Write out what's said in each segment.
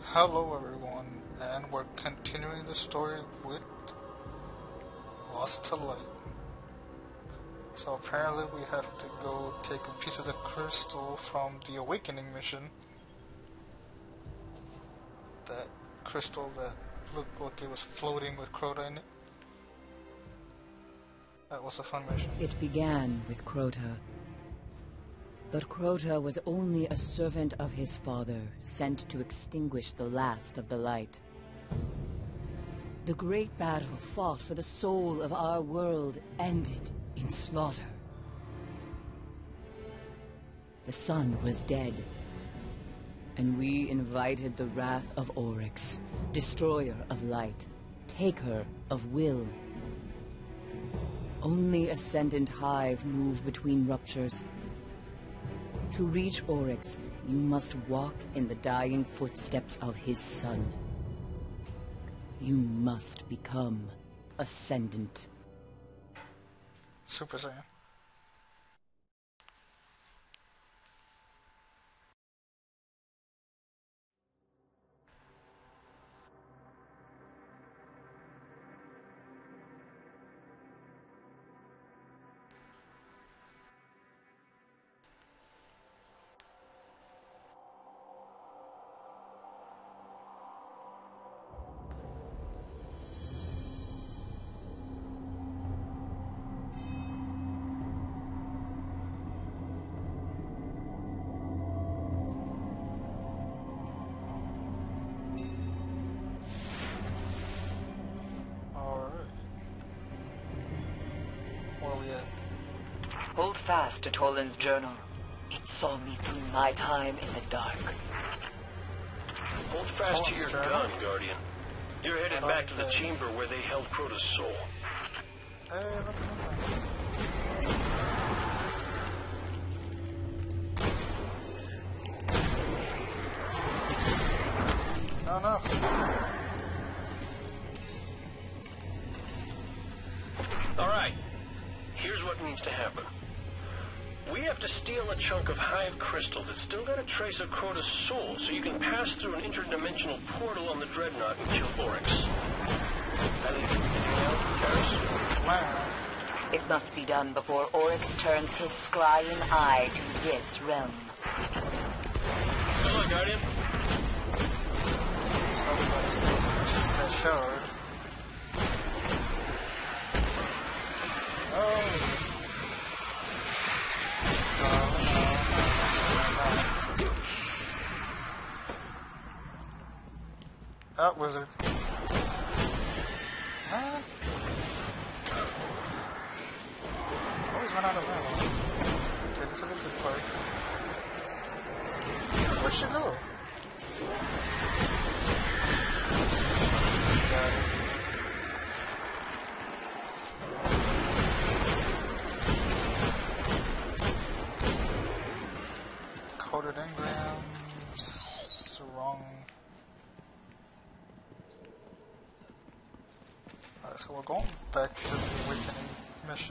Hello everyone, and we're continuing the story with Lost to Light. So apparently we have to go take a piece of the crystal from the Awakening mission. That crystal that looked like it was floating with Crota in it. That was a fun mission. It began with Crota. But Crota was only a servant of his father, sent to extinguish the last of the light. The great battle fought for the soul of our world ended in slaughter. The sun was dead, and we invited the wrath of Oryx, destroyer of light, taker of will. Only Ascendant Hive move between ruptures. To reach Oryx, you must walk in the dying footsteps of his son. You must become Ascendant. Super Saiyan. Hold fast to Toland's journal. It saw me through my time in the dark. Hold fast to your gun, Guardian. You're headed back to the chamber where they held Crota's soul. Hey, look at that. No, no. Alright. Here's what needs to happen. We have to steal a chunk of Hive crystal that's still got a trace of Crota's soul, so you can pass through an interdimensional portal on the Dreadnought and kill Oryx. Anything else, Paris? Wow. It must be done before Oryx turns his scrying eye to this realm. Come on, Guardian. Somebody's just a shard. Oh. Oh, wizard. Always run out of ammo. Get into the good part. Where'd she go? Got it. Coded engrams. Wrong. Alright, so we're going back to the Awakening mission.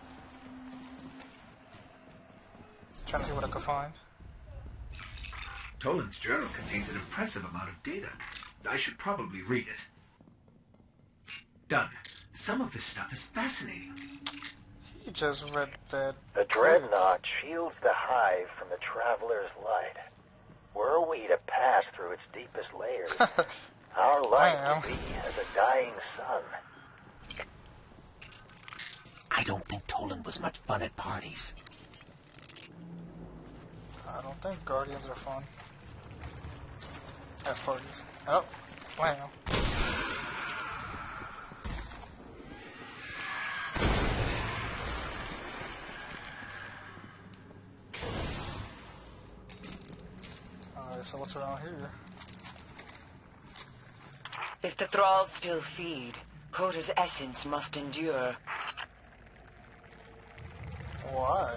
Trying to see what I can find. Toland's journal contains an impressive amount of data. I should probably read it. Done. Some of this stuff is fascinating. He just read that. The Dreadnought shields the Hive from the Traveler's light. Were we to pass through its deepest layers, our light would be as a dying sun. I don't think Toland was much fun at parties. I don't think Guardians are fun at parties. Oh, wow. Alright, so what's around here? If the thralls still feed, Crota's essence must endure. Why?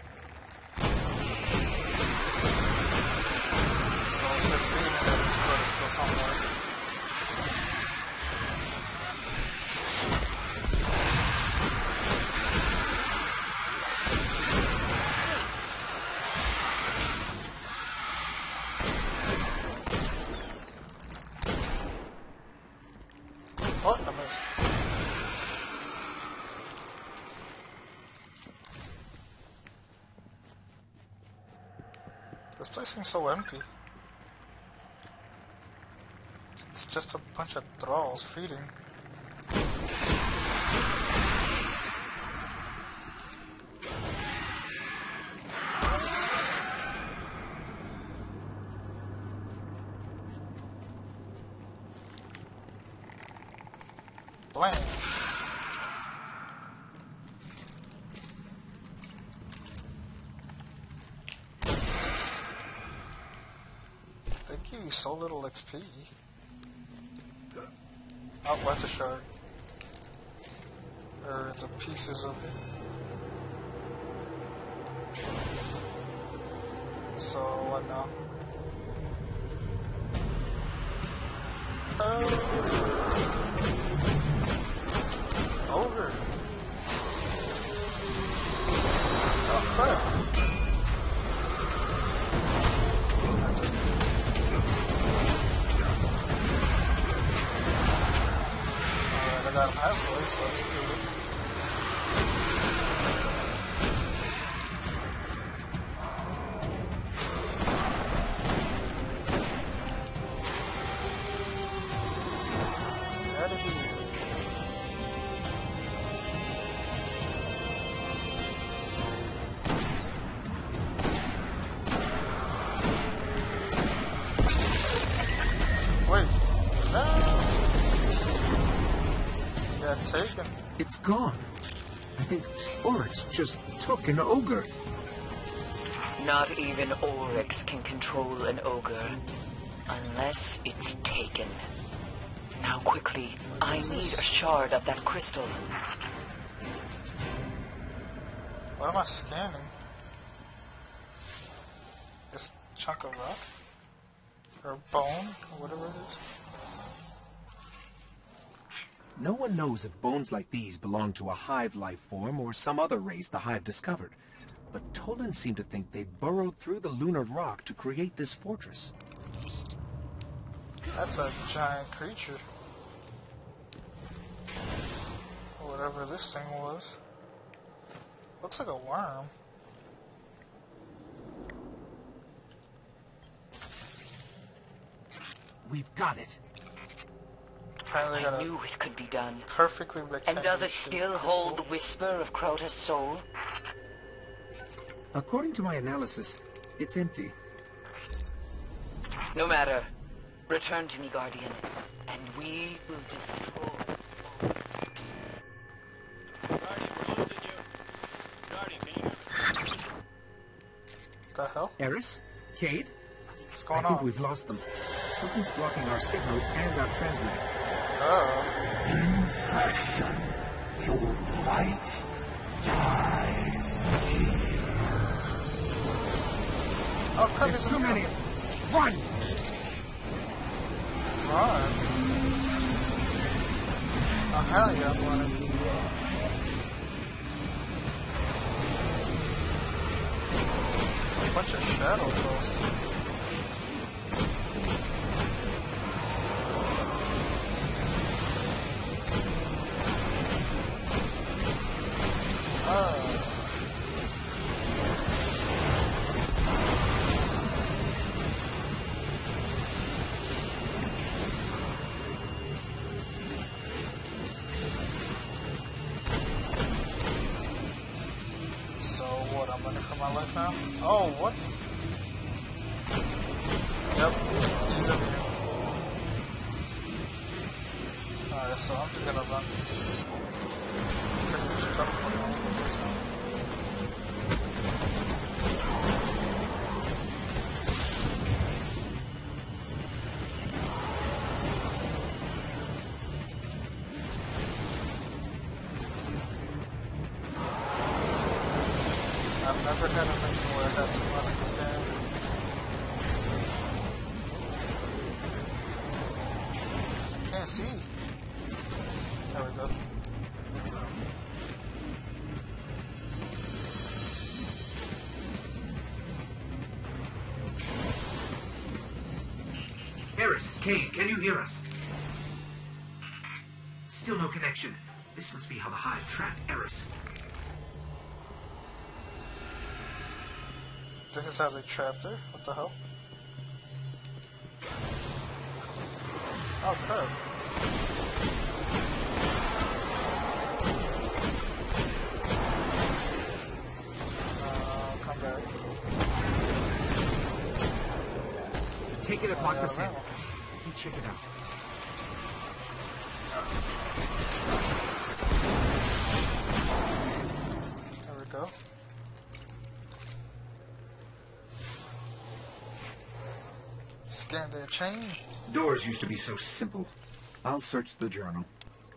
So if they're feeding it, it's probably still somewhere. place seems so empty. It's just a bunch of thralls feeding. Blam. They give you so little XP. Oh, what's a shard? Or it's a pieces of it. So what now? Ogre. Oh crap. Alright, I got him halfway, so that's good. Out of here. Wait, no! Got taken. It's gone. I think Oryx just took an ogre. Not even Oryx can control an ogre. Unless it's taken. Now quickly, I need a shard of that crystal. What am I scanning? This chunk of rock? Or bone? Or whatever it is? No one knows if bones like these belong to a hive life form or some other race the hive discovered. But Tolan seemed to think they burrowed through the lunar rock to create this fortress. That's a giant creature. Whatever this thing was. Looks like a worm. We've got it. Apparently I knew it could be done. perfectly rectangular. And does it shaped still crystal. hold the whisper of Crota's soul? According to my analysis, it's empty. No matter. Return to me, Guardian, and we will destroy. Guardian, we're losing you. Guardian, can you hear me? The hell? Eris? Cade? What's I going think on? we've lost them. Something's blocking our signal and our transmit. Infection. Your light dies here. Oh crap, There's it's too in many. here. Run! Run. Oh hell yeah, I'm running. A bunch of shadow ghosts. So what, I'm running for my life now? Oh, what? Yep, he's up here. Alright, so I'm just gonna run. Pretty much teleporting all over this one. I've never had a mission where I had to run in this game. I can't see. There we go. Eris, Cade, can you hear us? Still no connection. This must be how the hive trapped Eris. This has a trap there. What the hell? Oh crap. Come back. The ticket had locked us in. Let me check it out. There we go. Scan the chain. Doors used to be so simple. I'll search the journal.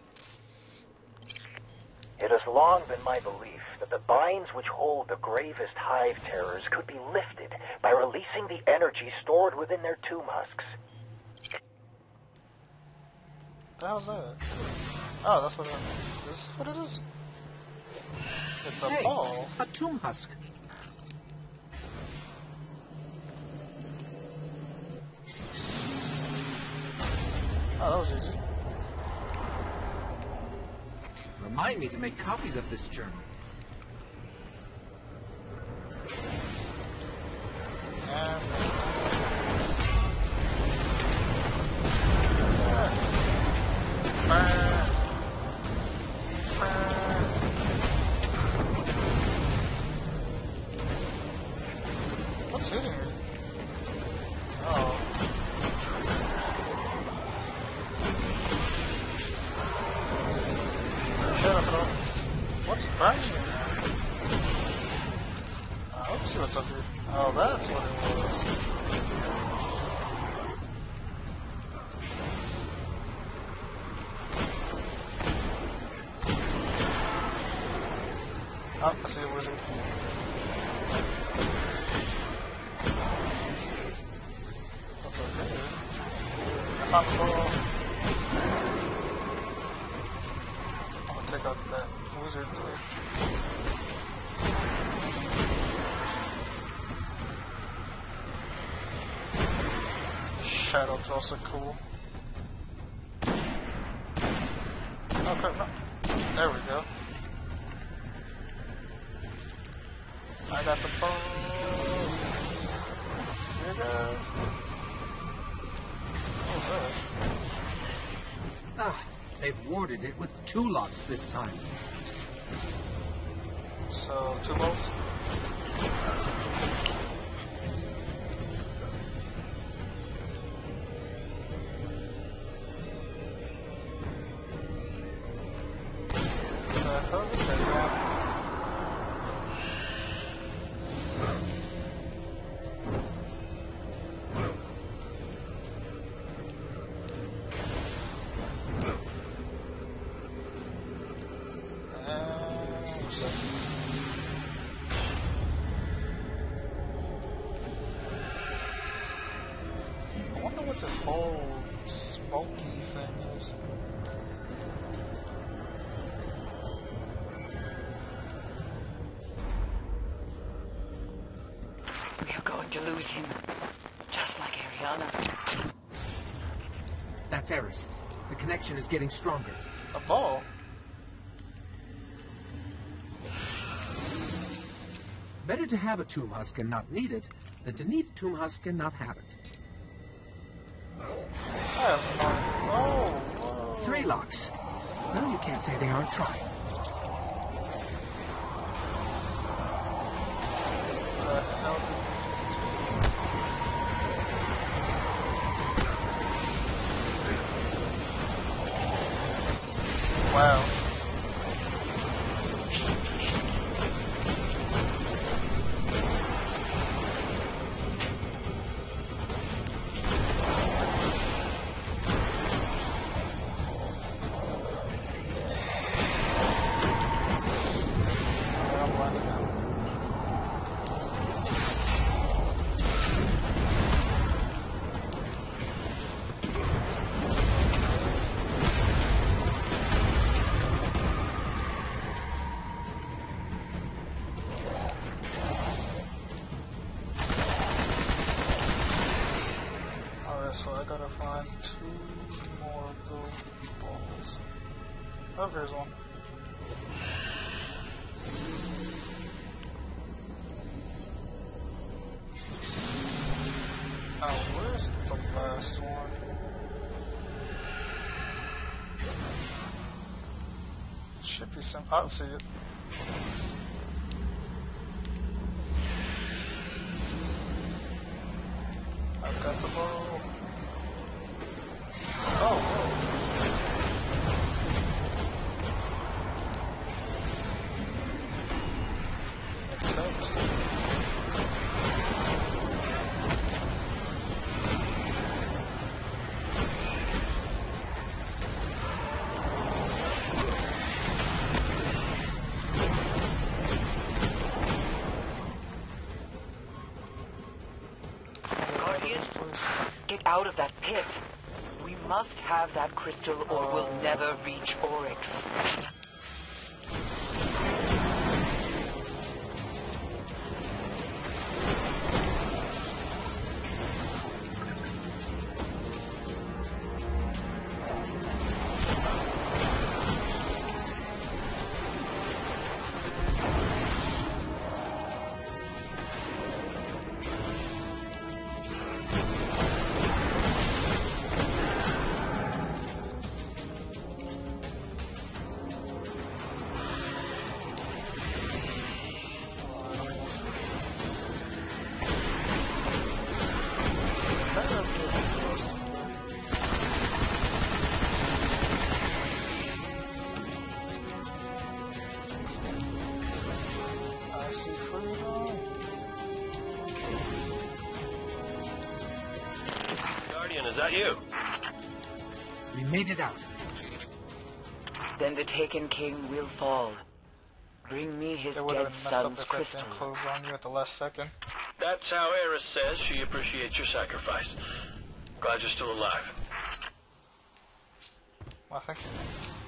It has long been my belief that the binds which hold the gravest hive terrors could be lifted by releasing the energy stored within their tomb husks. The hell's that? Oh, that's what it is. This is what it is? It's a ball. A tomb husk. Oh, that was easy. Remind me to make copies of this journal. And... What's hitting me? Oh. What's burning me? Let's see what's up here. Oh, that's what it was. Oh, I see a wizard. What's up here? I found the ball. I'm gonna take out that wizard there. Shadow's also cool. Oh crap, no. There we go. I got the ball. Here it goes. What was that? Ah, they've warded it with 2 locks this time. So, 2 bolts? I wonder what this whole smoky thing is. We are going to lose him, just like Ariana. That's Eris. The connection is getting stronger. A ball? Better to have a tomb husk and not need it, than to need a tomb husk and not have it. I have no... Oh, whoa. 3 locks. No, you can't say they aren't trying. The hell did you... Wow. So I gotta find 2 more of those balls. Oh, here's one. Now, where's the last one? Should be some. I'll see it. I've got the bow. Oh, Get out of that pit. We must have that crystal or we'll never reach Oryx. Is that you? We made it out. Then the Taken King will fall. Bring me his They would have dead been messed up son's if that crystal. thing closed on you at the last second. That's how Eris says she appreciates your sacrifice. Glad you're still alive. Well, thank you.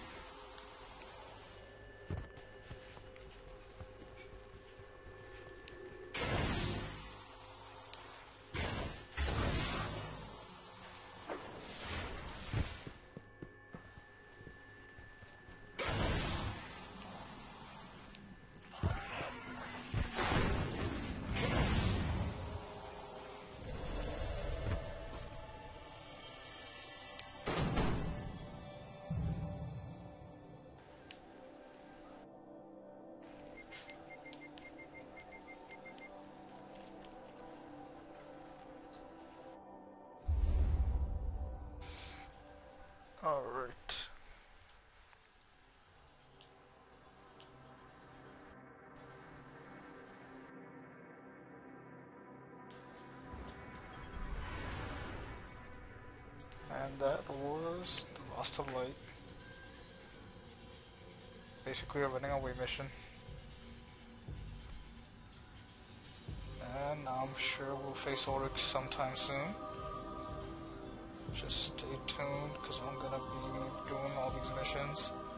Alright. And that was the Lost of Light. Basically a running away mission. And I'm sure we'll face Oryx sometime soon. Just stay tuned, because I'm gonna be doing all these missions.